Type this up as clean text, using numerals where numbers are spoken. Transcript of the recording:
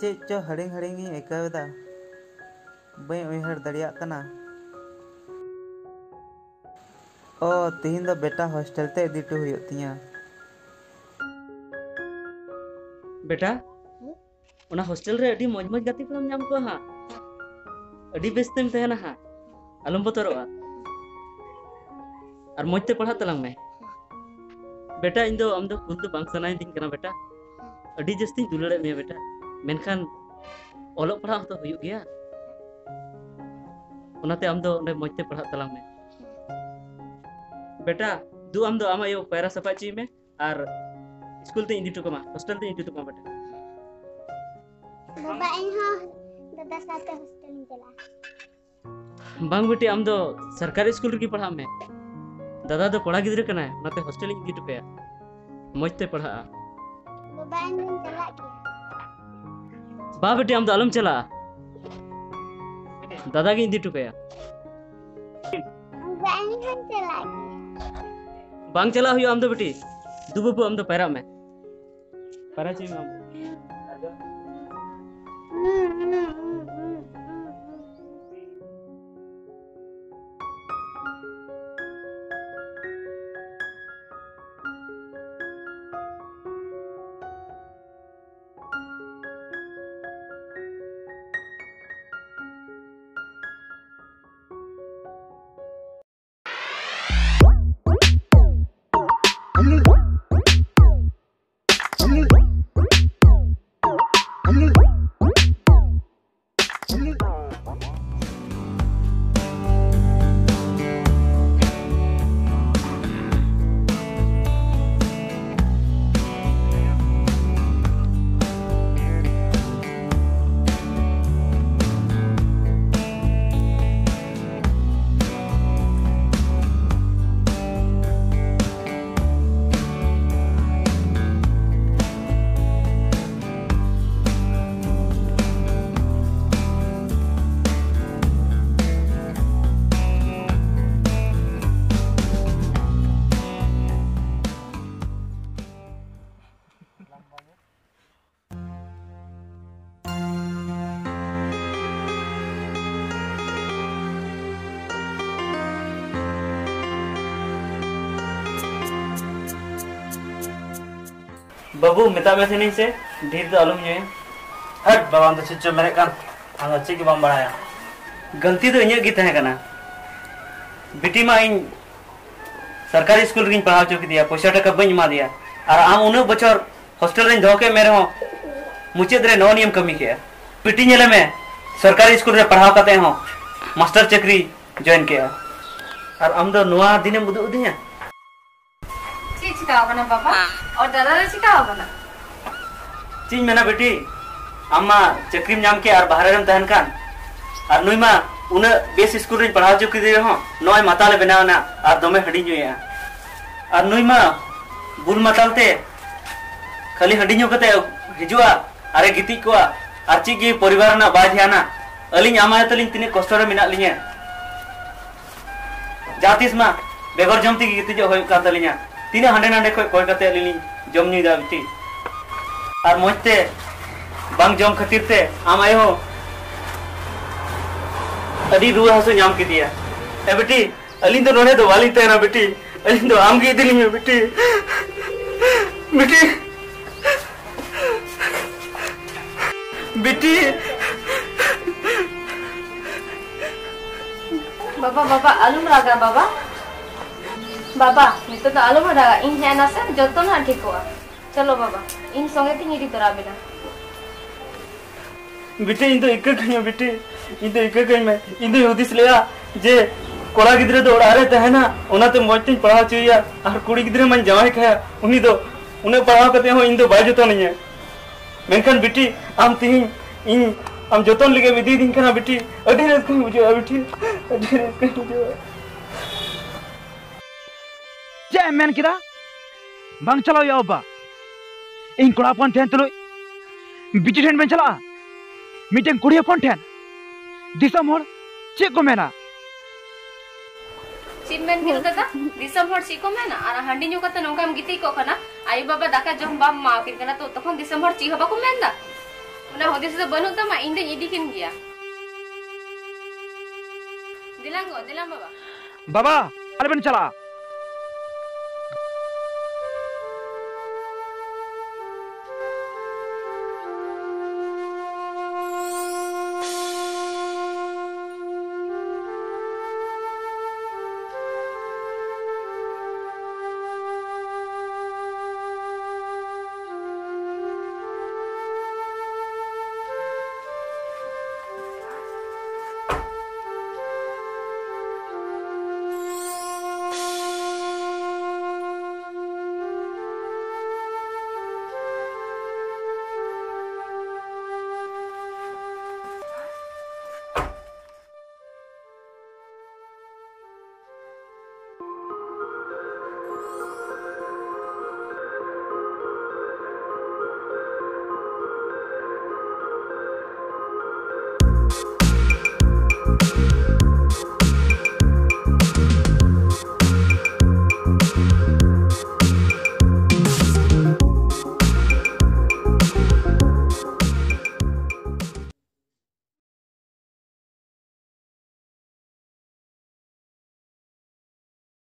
Check चो हड़िंग हड़िंग ऐकावेदा बई उयहर दड़िया कना। ओ तीन दो बेटा हॉस्टल ते इदीटो हुयो तिया। बेटा उना हॉस्टल रे अडी मौज मौज गाती कोम नाम को हा अडी बेस्तेम तहना हा आलम बतरोआ और मौज ते पढ़ा तलांग में बेटा इन दो आम दो कुल दो बांग सनाई दिन कना बेटा अडी जस्ती दुलड़े में बेटा मेनखान ओलो पढ़ा तो हुयो गया उनाते आम दो ओंडे मौज ते पढ़ा तलांग में बेटा दु आम दो आमा यो पैरा सफा ची में और स्कूल ते इंदी टुकमा हॉस्टल ते इंदी टुकमा बेटा बाबा इन हो दादा साथे हॉस्टल में चला बांग बेटी आम दो सरकारी स्कूल रे पढ़ा में दादा दो कोड़ा गिद्रे कना नाते हॉस्टल इंदी टुकया मौज ते पढ़ा बाबा इन चला के बा बेटी आम दो आलम चला दादा के इंदी टुकया बाबा इन चला के बांग चला हुयो आम दो बेटी दु बबू आम दो पैरा में पैरा ची में बाबू मिता में थे से ढेर तो आलम जो हट बाबा तो चिचो मेरे कान हम अच्छे की बम बढ़ाया गलती तो इन्हें की तहे कना बेटी मा इन सरकारी स्कूल रे पढ़ा चुकी दिया पैसा टका बन मा दिया और आम उन बचर हॉस्टल रे धोके मेरे हो मुचेद रे नो नियम कमी के बेटी नेले में सरकारी स्कूल रे पढ़ाव करते हो मास्टर चक्री जॉइन किया और आम दो नवा दिने बुदु दिया चिकाओ बना पापा और दादा ने चिकाओ बना चीज मेना बेटी अम्मा चक्री नाम के और बाहर में तहन कान और नुई मा उन बेस स्कूल रे पढ़ा चुकी दे हो नय माताले बनावना और दमे हडी जोया और नुई मा बुल मातालते खाली हडी नो कते हिजुआ अरे गिति को और ची की परिवार ना बाध्याना अलिन आमा तलिन तिने कष्ट रे मिना लिया जातिस मा बेगर जमती की गिति जो होय का तलिया तीन हांडे नांडे कोई कते अलिनी जम नी दा बिटी और मोजते बांग जम खातिर ते आम आयो हो अडी रुआ हसु नाम की दिया ए बेटी अलिन तो नोने दो वाली तेरा बेटी अलिन तो आम की दिली में बेटी बेटी बेटी बाबा बाबा आलूम रागा बाबा बाबा नितो तो आलूम रागा इन है ना से जतो ना ठीक हुआ चलो बाबा इन संगे तीन इडी तोरा बिना बेटे इन तो एक कहीं बेटे इन तो एक कहीं में इन तो उदिस लिया जे कोड़ा गिद्रे तो उड़ा रहे थे ना उन्हें तो मौज पढ़ा चाहिए और कुड़ी गिद्रे मन जमाई खाया उन्हीं तो उन्हें पढ़ा करते हो इन तो बाय जोतो नहीं है मेनखान बेटी आम तीन इन आम जोतन लगे विधि दिन करना बेटी अड़ी रात कहीं बुझे बेटी अड़ी रात कहीं बुझे जे मेन किदा बांग चलाओ या ओबा इन कोड़ा पन ठेन तुलो बिटी ठेन में चला मीटिंग कुड़ी पन ठेन दिसम होर चे को मेना चिमन हिल दादा दिसम होर ची को मेना और हंडी नु कते नोंकाम गिती को कना आई बाबा दाका जम बाम मा किन कना तो तखन दिसम होर ची हबा को मेनदा उना हुदिस दो बनु तमा इन दे इदी किन गया दिलांगो दिलां बाबा बाबा अलबन चला